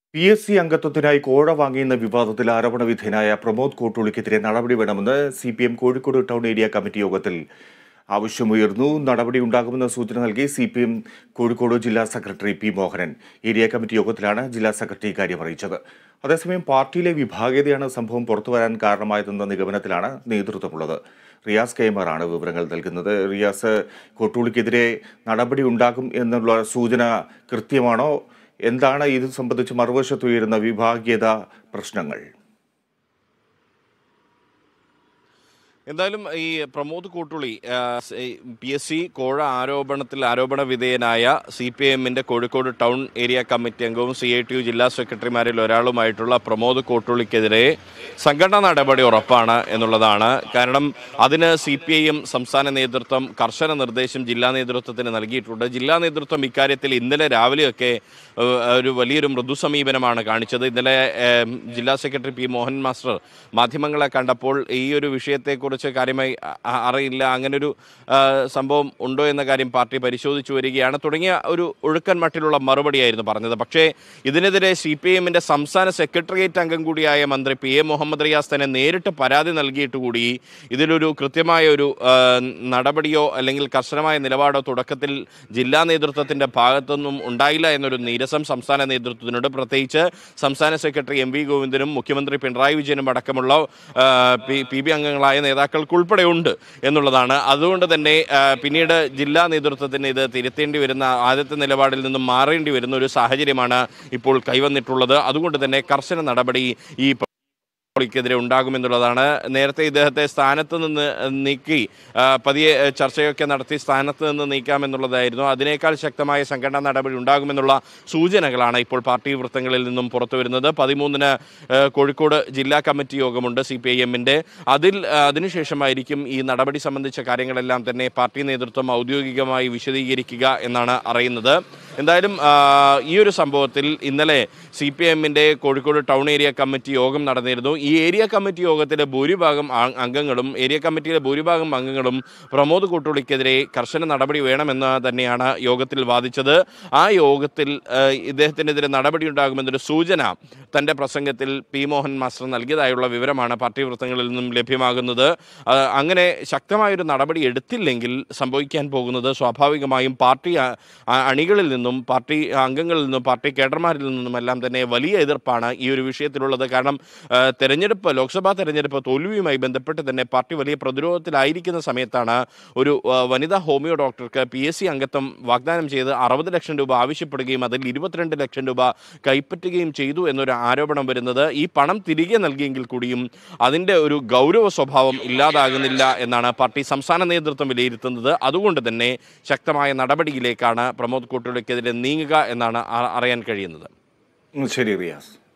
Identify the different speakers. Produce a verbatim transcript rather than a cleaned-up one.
Speaker 1: P S C അംഗത്വത്തിനായി കോഴ വാങ്ങിയെന്ന വിവാദത്തിൽ ആരോപണ വിധേയനായ പ്രമോദ് കോട്ടൂളിക്കെതിരെ നടപടി വേണമെന്ന് C P M Kozhikode town area committee യോഗത്തിൽ ആവശ്യമുയർന്നു. നടപടി ഉണ്ടാകുമെന്ന സൂചന നൽകി സി പി എം കോഴിക്കോട് ജില്ലാ secretary P Mohanan. Area committee യോഗത്തിലാണ് ജില്ലാ സെക്രട്ടറി ഇക്കാര്യം അറിയിച്ചത്. അതേസമയം പാർട്ടിയിലെ വിഭാഗീയതയാണ് സംഭവം പുറത്തുവരാൻ കാരണമായതെന്ന നിഗമനത്തിലാണ് നേതൃത്വമുള്ളത്. റിയാസ് കൈമാറാണ് വിവരങ്ങൾ നൽകുന്നത്. റിയാസ്, കോട്ടൂളിക്കെതിരെ നടപടി ഉണ്ടാകും എന്നുള്ള സൂചന കൃത്യമാണോ? എന്താണ് ഇത് സംബന്ധിച്ച് മറുവശത്ത് ഉയരുന്ന വിഭാഗീയത പ്രശ്നങ്ങൾ?
Speaker 2: എന്തായാലും ഈ Pramod Kottooli P S C കോഴ ആരോപണത്തിൽ ആരോപണ വിധേയനായ സി പി എമ്മിൻ്റെ കോഴിക്കോട് ടൗൺ ഏരിയ കമ്മിറ്റി അംഗവും സി ഐ ടി യു ജില്ലാ സെക്രട്ടറിമാരിൽ ഒരാളുമായിട്ടുള്ള പ്രമോദ് കോട്ടൂളിക്കെതിരെ സംഘടനാ നടപടി ഉറപ്പാണ് എന്നുള്ളതാണ്. കാരണം അതിന് സി പി ഐ എം സംസ്ഥാന നേതൃത്വം കർശന നിർദ്ദേശം ജില്ലാ നേതൃത്വത്തിന് നൽകിയിട്ടുണ്ട്. ജില്ലാ നേതൃത്വം ഇക്കാര്യത്തിൽ ഇന്നലെ രാവിലെയൊക്കെ ഒരു വലിയൊരു മൃദു സമീപനമാണ് കാണിച്ചത്. ഇന്നലെ ജില്ലാ സെക്രട്ടറി പി മോഹൻ മാസ്റ്റർ മാധ്യമങ്ങളെ കണ്ടപ്പോൾ ഈ ഒരു വിഷയത്തെക്കുറിച്ച് കാര്യമായി അറിയില്ല, അങ്ങനൊരു സംഭവം ഉണ്ടോ എന്ന കാര്യം പാർട്ടി പരിശോധിച്ചു വരികയാണ് തുടങ്ങിയ ഒരു ഒഴുക്കൻ മട്ടിലുള്ള മറുപടിയായിരുന്നു പറഞ്ഞത്. പക്ഷേ ഇതിനെതിരെ സി പി എമ്മിൻ്റെ സംസ്ഥാന സെക്രട്ടേറിയറ്റ് അംഗം കൂടിയായ മന്ത്രി പി എ മുഹമ്മദ് റിയാസ് തന്നെ നേരിട്ട് പരാതി നൽകിയിട്ട് കൂടി ഇതിലൊരു കൃത്യമായ ഒരു നടപടിയോ അല്ലെങ്കിൽ കർശനമായ നിലപാടോ തുടക്കത്തിൽ ജില്ലാ നേതൃത്വത്തിൻ്റെ ഭാഗത്തുനിന്നും ഉണ്ടായില്ല എന്നൊരു നീരസം സംസ്ഥാന നേതൃത്വത്തിനുണ്ട്. പ്രത്യേകിച്ച് സംസ്ഥാന സെക്രട്ടറി എം വി ഗോവിന്ദനും മുഖ്യമന്ത്രി പിണറായി വിജയനും അടക്കമുള്ള പി ബി അംഗങ്ങളായ നേതാക്കൾക്കുൾപ്പെടെ ഉണ്ട് എന്നുള്ളതാണ്. അതുകൊണ്ട് തന്നെ പിന്നീട് ജില്ലാ നേതൃത്വത്തിന് ഇത് തിരുത്തേണ്ടി വരുന്ന ആദ്യത്തെ നിലപാടിൽ നിന്നും മാറേണ്ടി വരുന്ന ഒരു സാഹചര്യമാണ് ഇപ്പോൾ കൈവന്നിട്ടുള്ളത്. അതുകൊണ്ട് തന്നെ കർശന നടപടി ഈ ക്കെതിരെ ഉണ്ടാകുമെന്നുള്ളതാണ്. നേരത്തെ ഇദ്ദേഹത്തെ സ്ഥാനത്ത് നിന്ന് നീക്കി പതിയെ ചർച്ചയൊക്കെ നടത്തി സ്ഥാനത്ത് നിന്ന് നീക്കാമെന്നുള്ളതായിരുന്നു. അതിനേക്കാൾ ശക്തമായ സംഘടനാ നടപടി ഉണ്ടാകുമെന്നുള്ള സൂചനകളാണ് ഇപ്പോൾ പാർട്ടി വൃത്തങ്ങളിൽ നിന്നും പുറത്തു വരുന്നത്. പതിമൂന്നിന് കോഴിക്കോട് ജില്ലാ കമ്മിറ്റി യോഗമുണ്ട് സി പി ഐ എമ്മിൻ്റെ. അതിൽ അതിനുശേഷമായിരിക്കും ഈ നടപടി സംബന്ധിച്ച കാര്യങ്ങളെല്ലാം തന്നെ പാർട്ടി നേതൃത്വം ഔദ്യോഗികമായി വിശദീകരിക്കുക എന്നാണ് അറിയുന്നത്. എന്തായാലും ഈ ഒരു സംഭവത്തിൽ ഇന്നലെ സി പി എമ്മിൻ്റെ കോഴിക്കോട് ടൗൺ ഏരിയ കമ്മിറ്റി യോഗം നടന്നിരുന്നു. ഈ ഏരിയ കമ്മിറ്റി യോഗത്തിലെ ഭൂരിഭാഗം അംഗങ്ങളും ഏരിയ കമ്മിറ്റിയിലെ ഭൂരിഭാഗം അംഗങ്ങളും പ്രമോദ് കോട്ടൂളിക്കെതിരെ കർശന നടപടി വേണമെന്ന് തന്നെയാണ് യോഗത്തിൽ വാദിച്ചത്. ആ യോഗത്തിൽ ഇദ്ദേഹത്തിനെതിരെ നടപടി ഉണ്ടാകുമെന്നൊരു സൂചന തൻ്റെ പ്രസംഗത്തിൽ പി മോഹൻ മാസ്റ്റർ നൽകിയതായുള്ള വിവരമാണ് പാർട്ടി വൃത്തങ്ങളിൽ നിന്നും ലഭ്യമാകുന്നത്. അങ്ങനെ ശക്തമായൊരു നടപടി എടുത്തില്ലെങ്കിൽ സംഭവിക്കാൻ പോകുന്നത് സ്വാഭാവികമായും പാർട്ടി അണികളിൽ നിന്നും പാർട്ടി അംഗങ്ങളിൽ നിന്നും പാർട്ടി കേഡർമാരിൽ നിന്നുമെല്ലാം തന്നെ വലിയ എതിർപ്പാണ് ഈ ഒരു വിഷയത്തിലുള്ളത്. കാരണം തെരഞ്ഞെടുപ്പ് ലോക്സഭാ തെരഞ്ഞെടുപ്പ് തോൽവിയുമായി ബന്ധപ്പെട്ട് തന്നെ പാർട്ടി വലിയ പ്രതിരോധത്തിലായിരിക്കുന്ന സമയത്താണ് ഒരു വനിതാ ഹോമിയോ ഡോക്ടർക്ക് പി എസ് സി അംഗത്വം വാഗ്ദാനം ചെയ്ത് അറുപത് ലക്ഷം രൂപ ആവശ്യപ്പെടുകയും അതിൽ ഇരുപത്തിരണ്ട് ലക്ഷം രൂപ കൈപ്പറ്റുകയും ചെയ്തു എന്നൊരു ആരോപണം വരുന്നത്. ഈ പണം തിരികെ നൽകിയെങ്കിൽ കൂടിയും അതിൻ്റെ ഒരു ഗൗരവ സ്വഭാവം ഇല്ലാതാകുന്നില്ല എന്നാണ് പാർട്ടി സംസ്ഥാന നേതൃത്വം വിലയിരുത്തുന്നത്. അതുകൊണ്ട് തന്നെ ശക്തമായ നടപടിയിലേക്കാണ് പ്രമോദ് കോട്ടൂളിക്കെതിരെ നീങ്ങുക എന്നാണ് അറിയാൻ കഴിയുന്നത്.
Speaker 1: ശരി റിയാസ്.